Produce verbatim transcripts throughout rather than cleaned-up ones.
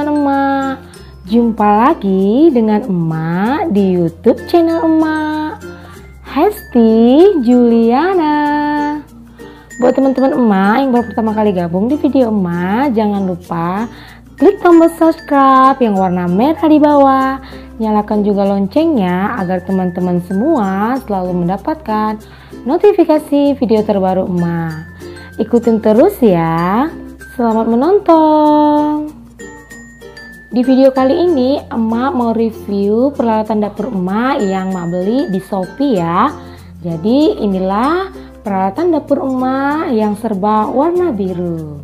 teman-teman emak. Jumpa lagi dengan emak di YouTube channel emak, Hesti Juliana. Buat teman-teman emak yang baru pertama kali gabung di video emak, jangan lupa klik tombol subscribe yang warna merah di bawah. Nyalakan juga loncengnya agar teman-teman semua selalu mendapatkan notifikasi video terbaru emak. Ikutin terus ya. Selamat menonton. Di video kali ini emak mau review peralatan dapur emak yang emak beli di Shopee ya. Jadi inilah peralatan dapur emak yang serba warna biru.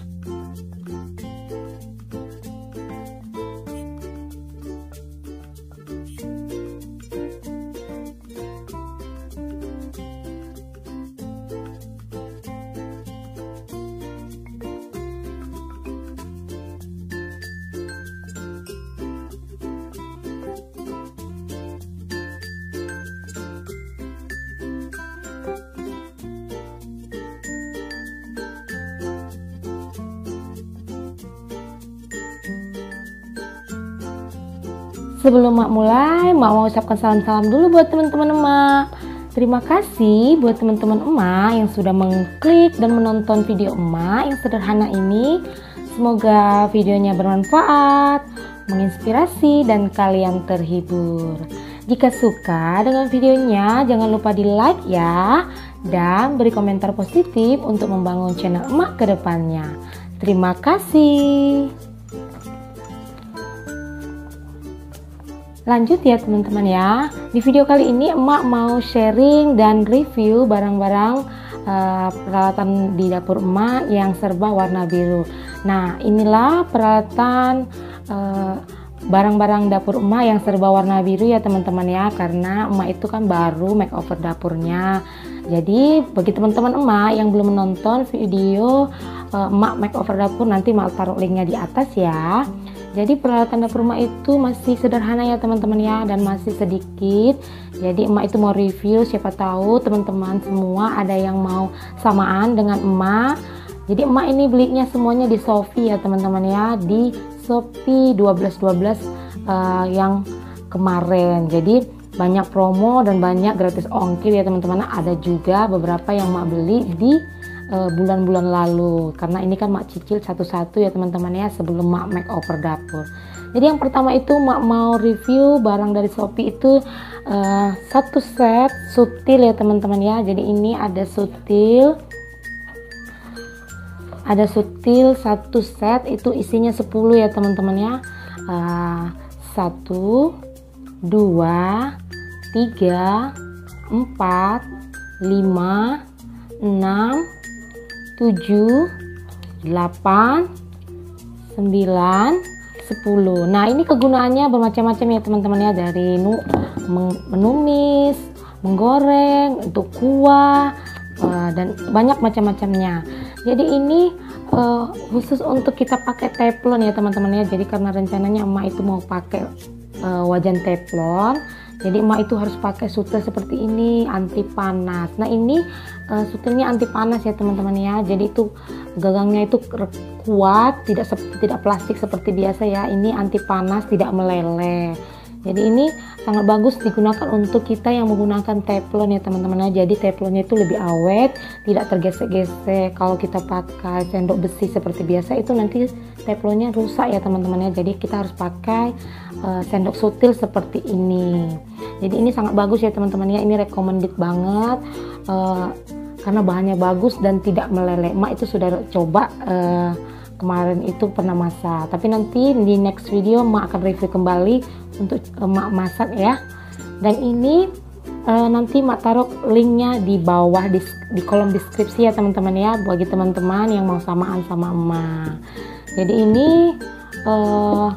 Sebelum emak mulai, emak mau ucapkan salam-salam dulu buat teman-teman emak. Terima kasih buat teman-teman emak yang sudah mengklik dan menonton video emak yang sederhana ini. Semoga videonya bermanfaat, menginspirasi, dan kalian terhibur. Jika suka dengan videonya, jangan lupa di like ya, dan beri komentar positif untuk membangun channel emak ke depannya. Terima kasih. Lanjut ya teman-teman ya. Di video kali ini emak mau sharing dan review barang-barang uh, peralatan di dapur emak yang serba warna biru. Nah, inilah peralatan uh, barang-barang dapur emak yang serba warna biru ya teman-teman ya, karena emak itu kan baru makeover dapurnya. Jadi bagi teman-teman emak yang belum menonton video uh, emak makeover dapur, nanti emak taruh linknya di atas ya. Jadi peralatan dapur emak itu masih sederhana ya teman-teman ya, dan masih sedikit. Jadi emak itu mau review, siapa tahu teman-teman semua ada yang mau samaan dengan emak. Jadi emak ini belinya semuanya di Shopee ya teman-teman ya, di Shopee dua belas dua belas uh, yang kemarin. Jadi banyak promo dan banyak gratis ongkir ya teman-teman. Ada juga beberapa yang emak beli di bulan-bulan lalu, karena ini kan mak cicil satu-satu ya teman-teman ya sebelum mak makeover dapur. Jadi yang pertama itu mak mau review barang dari Shopee itu uh, satu set sutil ya teman-teman ya. Jadi ini ada sutil ada sutil satu set, itu isinya sepuluh ya teman-teman ya. uh, satu dua tiga empat lima enam tujuh, delapan, sembilan, sepuluh. Nah, ini kegunaannya bermacam-macam ya teman-teman ya, dari nu, menumis, menggoreng, untuk kuah, uh, dan banyak macam-macamnya. Jadi ini uh, khusus untuk kita pakai teflon ya teman-teman ya. Jadi karena rencananya emak itu mau pakai uh, wajan teflon, jadi emak itu harus pakai sutil seperti ini, anti panas. Nah ini uh, sutilnya anti panas ya teman-teman ya. Jadi itu gagangnya itu kuat, tidak tidak plastik seperti biasa ya. Ini anti panas, tidak meleleh. Jadi ini sangat bagus digunakan untuk kita yang menggunakan teflon ya teman-teman ya. Jadi teflonnya itu lebih awet, tidak tergesek-gesek. Kalau kita pakai sendok besi seperti biasa itu nanti teflonnya rusak ya teman-teman ya. Jadi kita harus pakai uh, sendok sutil seperti ini. Jadi ini sangat bagus ya teman-teman ya. Ini recommended banget uh, karena bahannya bagus dan tidak meleleh. Emak itu sudah coba uh, kemarin itu pernah masak, tapi nanti di next video emak akan review kembali untuk emak masak ya. Dan ini uh, nanti emak taruh linknya di bawah di, di kolom deskripsi ya teman-teman ya, bagi teman-teman yang mau samaan sama emak. Jadi ini uh,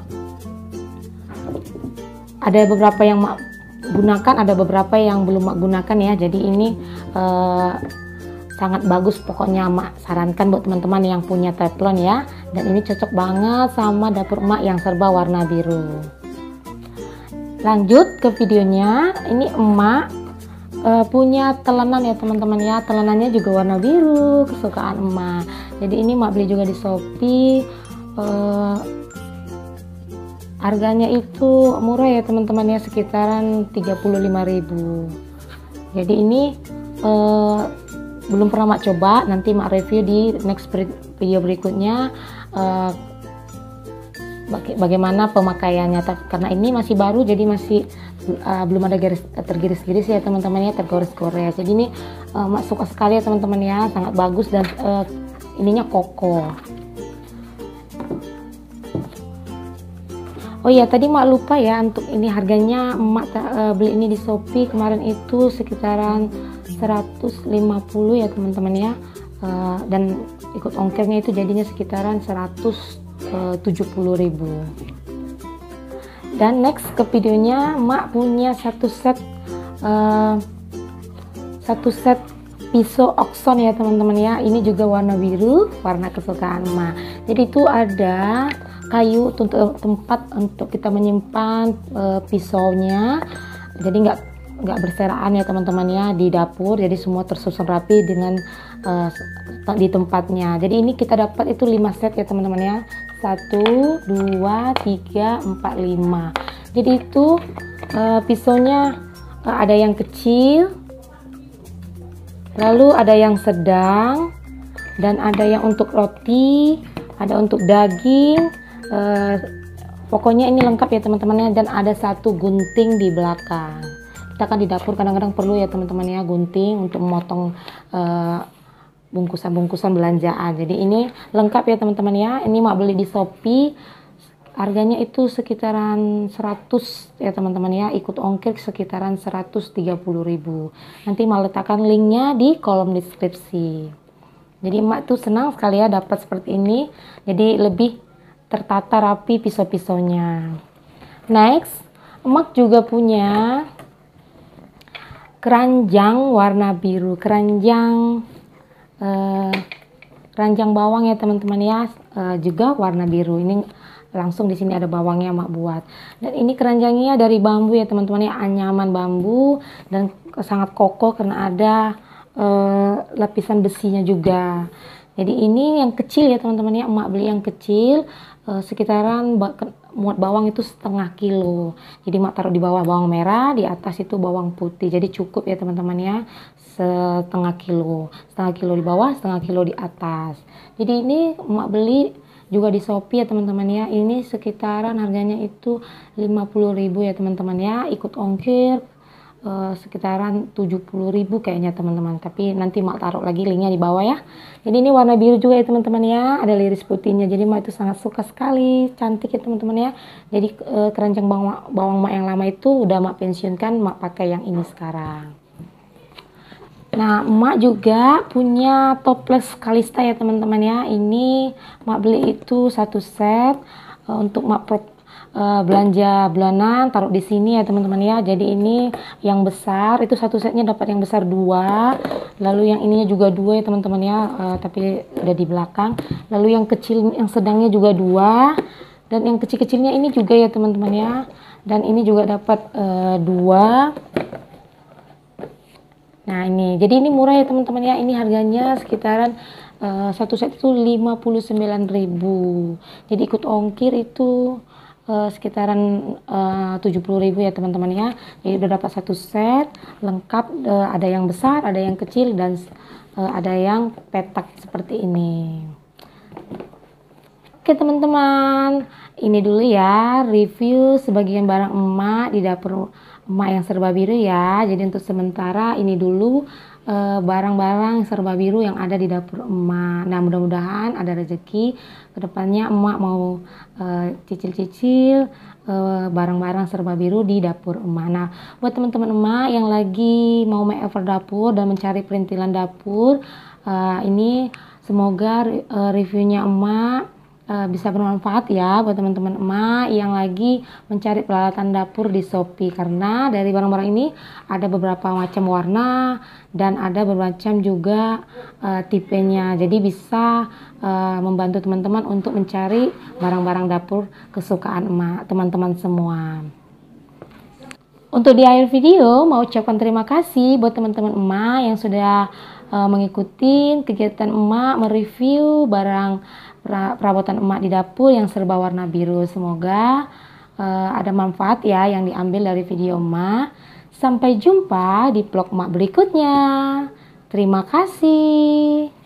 ada beberapa yang emak gunakan, ada beberapa yang belum emak gunakan ya. Jadi ini uh, sangat bagus, pokoknya emak sarankan buat teman-teman yang punya teflon ya. Dan ini cocok banget sama dapur emak yang serba warna biru. Lanjut ke videonya. Ini emak uh, punya telenan ya teman-teman ya. Telenannya juga warna biru, kesukaan emak. Jadi ini emak beli juga di Shopee. uh, harganya itu murah ya teman-teman ya, sekitaran tiga puluh lima ribu. Jadi ini uh, belum pernah mak coba, nanti mak review di next video berikutnya uh, bagaimana pemakaiannya, karena ini masih baru jadi masih uh, belum ada garis tergiris-giris ya teman-teman ya, tergores-gores. Jadi ini uh, mak suka sekali ya teman-teman ya, sangat bagus dan uh, ininya kokoh. Oh iya, tadi mak lupa ya untuk ini harganya, emak uh, beli ini di Shopee kemarin itu sekitaran seratus lima puluh ya teman-teman ya, uh, dan ikut ongkirnya itu jadinya sekitaran seratus tujuh puluh ribu. Dan next ke videonya, emak punya satu set uh, satu set pisau okson ya teman-teman ya, ini juga warna biru, warna kesukaan emak. Jadi itu ada kayu untuk tempat untuk kita menyimpan uh, pisaunya, jadi nggak nggak berserakan ya teman-teman ya di dapur, jadi semua tersusun rapi dengan uh, di tempatnya. Jadi ini kita dapat itu lima set ya teman-teman ya, satu dua tiga empat lima. Jadi itu uh, pisaunya uh, ada yang kecil, lalu ada yang sedang, dan ada yang untuk roti, ada untuk daging. Uh, pokoknya ini lengkap ya teman-teman ya, dan ada satu gunting di belakang. Kita kan di dapur kadang-kadang perlu ya teman-teman ya gunting untuk memotong bungkusan-bungkusan uh, belanjaan. Jadi ini lengkap ya teman-teman ya. Ini mak beli di Shopee, harganya itu sekitaran seratus ya teman-teman ya, ikut ongkir sekitaran seratus tiga puluh ribu. Nanti mak letakkan linknya di kolom deskripsi. Jadi emak tuh senang sekali ya dapat seperti ini, jadi lebih tertata rapi pisau-pisaunya. Next, emak juga punya keranjang warna biru, keranjang eh, keranjang bawang ya teman-teman ya, eh, juga warna biru. Ini langsung di sini ada bawangnya emak buat. Dan ini keranjangnya dari bambu ya teman-teman ya, anyaman bambu dan sangat kokoh karena ada eh, lapisan besinya juga. Jadi ini yang kecil ya teman-teman ya, emak beli yang kecil uh, sekitaran muat bawang itu setengah kilo. Jadi emak taruh di bawah bawang merah, di atas itu bawang putih. Jadi cukup ya teman-teman ya, setengah kilo, setengah kilo di bawah, setengah kilo di atas. Jadi ini emak beli juga di Shopee ya teman-teman ya. Ini sekitaran harganya itu lima puluh ribu ya teman-teman ya, ikut ongkir Uh, sekitaran tujuh puluh ribu kayaknya teman-teman, tapi nanti mak taruh lagi linknya di bawah ya. Jadi ini warna biru juga ya teman-teman ya, ada liris putihnya, jadi mak itu sangat suka sekali, cantik ya teman-teman ya. Jadi uh, keranjang bawang, bawang mak yang lama itu udah mak pensiunkan, mak pakai yang ini sekarang. Nah, emak juga punya toples Kalista ya teman-teman ya. Ini mak beli itu satu set uh, untuk mak prop Uh, belanja bulanan, taruh di sini ya teman-teman ya. Jadi ini yang besar itu satu setnya dapat yang besar dua, lalu yang ininya juga dua ya teman-teman ya, uh, tapi udah di belakang. Lalu yang kecil, yang sedangnya juga dua, dan yang kecil-kecilnya ini juga ya teman-teman ya. Dan ini juga dapat uh, dua. Nah ini, jadi ini murah ya teman-teman ya. Ini harganya sekitaran uh, satu set itu lima puluh sembilan ribu. Jadi ikut ongkir itu Uh, sekitaran uh, tujuh puluh ribu ya teman-teman ya. Jadi udah dapat satu set lengkap, uh, ada yang besar, ada yang kecil, dan uh, ada yang petak seperti ini. Oke teman-teman, ini dulu ya review sebagian barang emak di dapur emak yang serba biru ya. Jadi untuk sementara ini dulu barang-barang uh, serba biru yang ada di dapur emak. Nah mudah-mudahan ada rezeki kedepannya emak mau cicil-cicil uh, barang-barang uh, serba biru di dapur emak. Nah buat teman-teman emak yang lagi mau makeover dapur dan mencari perintilan dapur, uh, ini semoga uh, reviewnya emak Uh, bisa bermanfaat ya buat teman-teman emak yang lagi mencari peralatan dapur di Shopee, karena dari barang-barang ini ada beberapa macam warna dan ada bermacam juga uh, tipenya, jadi bisa uh, membantu teman-teman untuk mencari barang-barang dapur kesukaan emak teman-teman semua. Untuk di akhir video mau ucapkan terima kasih buat teman-teman emak yang sudah uh, mengikuti kegiatan emak mereview barang perabotan emak di dapur yang serba warna biru. Semoga uh, ada manfaat ya yang diambil dari video Ma. Sampai jumpa di vlog Ma berikutnya. Terima kasih.